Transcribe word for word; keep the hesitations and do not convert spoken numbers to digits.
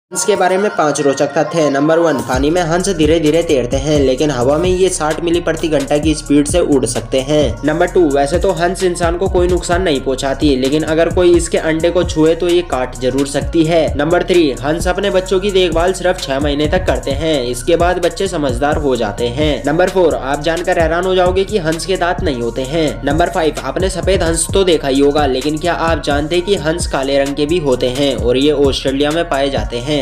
हंस के बारे में पांच रोचक तथ्य हैं। नंबर वन, पानी में हंस धीरे धीरे तैरते हैं, लेकिन हवा में ये साठ मील प्रति घंटा की स्पीड से उड़ सकते हैं। नंबर टू, वैसे तो हंस इंसान को कोई नुकसान नहीं पहुंचाती, लेकिन अगर कोई इसके अंडे को छुए तो ये काट जरूर सकती है। नंबर थ्री, हंस अपने बच्चों की देखभाल सिर्फ छह महीने तक करते हैं, इसके बाद बच्चे समझदार हो जाते हैं। नंबर फोर, आप जानकर हैरान हो जाओगे कि हंस के दांत नहीं होते हैं। नंबर फाइव, आपने सफेद हंस तो देखा ही होगा, लेकिन क्या आप जानते कि हंस काले रंग के भी होते हैं और ये ऑस्ट्रेलिया में पाए जाते हैं।